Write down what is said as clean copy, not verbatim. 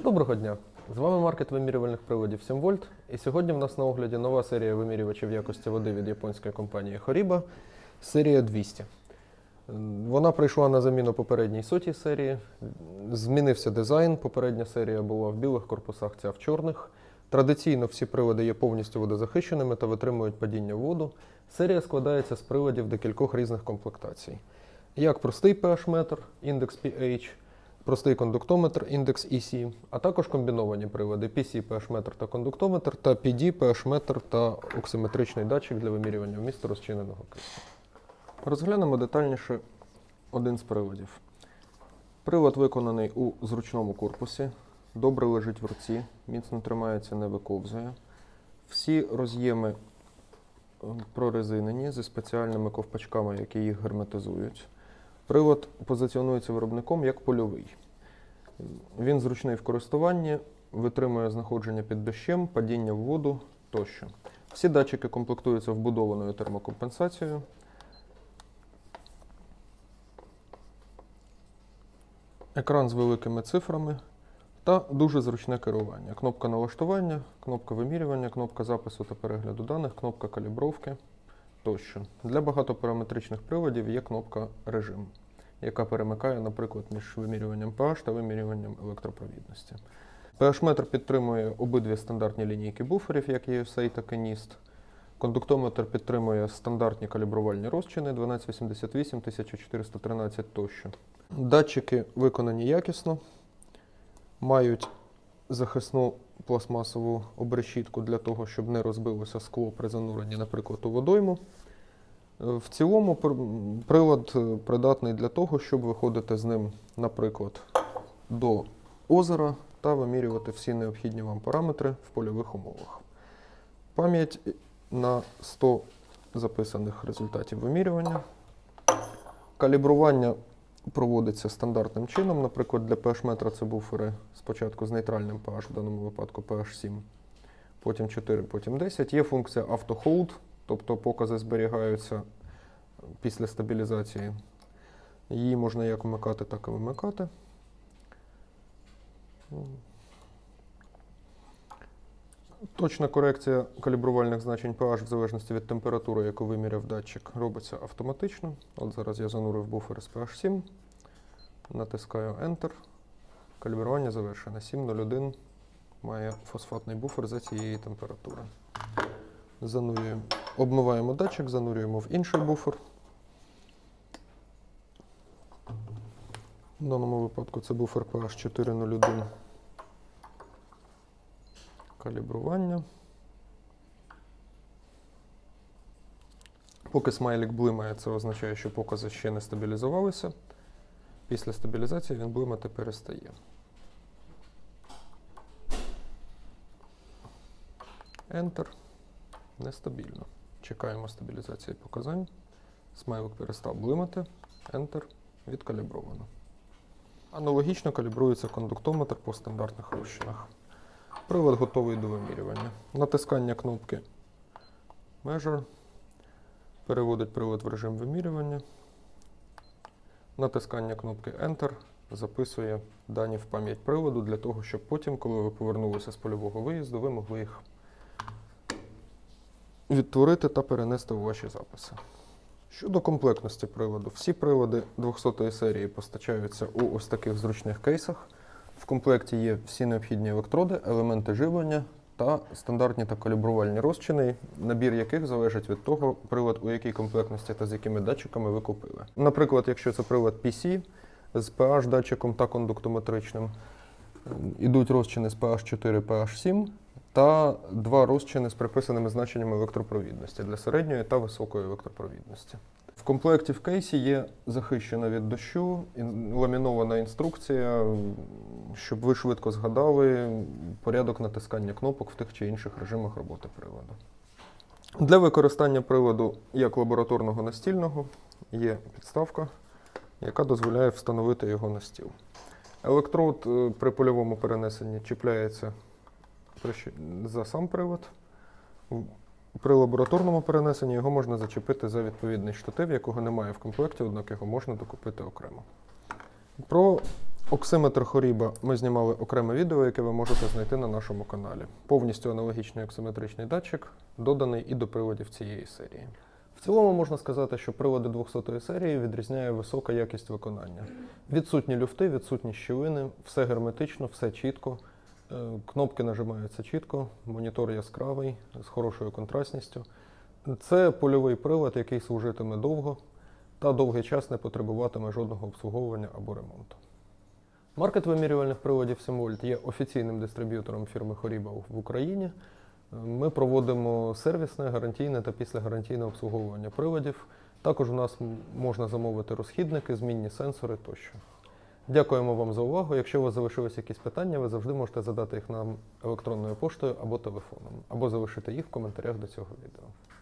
Доброго дня! З вами маркет вимірювальних приладів 7 вольт. І сьогодні в нас на огляді нова серія вимірювачів якості води від японської компанії Horiba, серія 200. Вона прийшла на заміну попередній 100-й серії. Змінився дизайн. Попередня серія була в білих корпусах, ця в чорних. Традиційно всі прилади є повністю водозахищеними та витримують падіння в воду. Серія складається з приладів декількох різних комплектацій. Як простий pH-метр, індекс pH, простий кондуктометр, індекс EC, а також комбіновані прилади PC, pH-метр та кондуктометр, та PD, pH-метр та оксиметричний датчик для вимірювання вмісту розчиненого кисню. Розглянемо детальніше один з приладів. Прилад виконаний у зручному корпусі, добре лежить в руці, міцно тримається, не виковзує. Всі роз'єми прорезинені зі спеціальними ковпачками, які їх герметизують. Прилад позиціонується виробником як польовий. Він зручний в користуванні, витримує знаходження під дощем, падіння в воду тощо. Всі датчики комплектуються вбудованою термокомпенсацією. Екран з великими цифрами та дуже зручне керування. Кнопка налаштування, кнопка вимірювання, кнопка запису та перегляду даних, кнопка калібровки тощо. Для багатопараметричних приладів є кнопка режим, яка перемикає, наприклад, між вимірюванням pH та вимірюванням електропровідності. pH-метр підтримує обидві стандартні лінійки буферів, як ESA, так і NIST. Кондуктометр підтримує стандартні калібрувальні розчини 1288, 1413 тощо. Датчики виконані якісно, мають захисну пластмасову обрешітку для того, щоб не розбилося скло при зануренні, наприклад, у водойму. В цілому прилад придатний для того, щоб виходити з ним, наприклад, до озера та вимірювати всі необхідні вам параметри в польових умовах. Пам'ять на 100 записаних результатів вимірювання. Калібрування проводиться стандартним чином. Наприклад, для pH-метра це буфери спочатку з нейтральним pH, в даному випадку pH 7, потім 4, потім 10. Є функція Auto Hold, тобто покази зберігаються після стабілізації. Її можна як вмикати, так і вимикати. Точна корекція калібрувальних значень pH в залежності від температури, яку виміряв датчик, робиться автоматично. От зараз я занурив буфер з pH 7, натискаю Enter. Калібрування завершено. 7.01 має фосфатний буфер за цієї температури. Занурюємо. Обмиваємо датчик, занурюємо в інший буфер. В даному випадку це буфер pH 4.01. Калібрування. Поки смайлик блимає, це означає, що покази ще не стабілізувалися. Після стабілізації він блимати перестає. Enter. Нестабільно. Чекаємо стабілізації показань. Смайлик перестав блимати. Enter. Відкалібровано. Аналогічно калібрується кондуктометр по стандартних розчинах. Прилад готовий до вимірювання. Натискання кнопки Measure переводить прилад в режим вимірювання. Натискання кнопки Enter записує дані в пам'ять приладу для того, щоб потім, коли ви повернулися з польового виїзду, ви могли їх відтворити та перенести у ваші записи. Щодо комплектності приладу, всі прилади 200-ї серії постачаються у ось таких зручних кейсах. В комплекті є всі необхідні електроди, елементи живлення та стандартні та калібрувальні розчини, набір яких залежить від того, прилад у якій комплектності та з якими датчиками ви купили. Наприклад, якщо це прилад PC з pH-датчиком та кондуктометричним, ідуть розчини з pH 4, pH 7 та два розчини з приписаними значеннями електропровідності для середньої та високої електропровідності. В комплекті в кейсі є захищена від дощу, ламінована інструкція, щоб ви швидко згадали порядок натискання кнопок в тих чи інших режимах роботи приладу. Для використання приладу як лабораторного настільного є підставка, яка дозволяє встановити його на стіл. Електрод при польовому перенесенні чіпляється за сам прилад. При лабораторному перенесенні його можна зачепити за відповідний штатив, якого немає в комплекті, однак його можна докупити окремо. Про Оксиметр Хоріба ми знімали окреме відео, яке ви можете знайти на нашому каналі. Повністю аналогічний оксиметричний датчик, доданий і до приладів цієї серії. В цілому можна сказати, що прилади 200-ї серії відрізняє висока якість виконання. Відсутні люфти, відсутні щілини, все герметично, все чітко. Кнопки нажимаються чітко, монітор яскравий, з хорошою контрастністю. Це польовий прилад, який служитиме довго та довгий час не потребуватиме жодного обслуговування або ремонту. Маркет вимірювальних приладів 7 вольт є офіційним дистриб'ютором фірми Хоріба в Україні. Ми проводимо сервісне, гарантійне та післягарантійне обслуговування приладів. Також у нас можна замовити розхідники, змінні сенсори тощо. Дякуємо вам за увагу. Якщо у вас залишились якісь питання, ви завжди можете задати їх нам електронною поштою або телефоном, або залишити їх в коментарях до цього відео.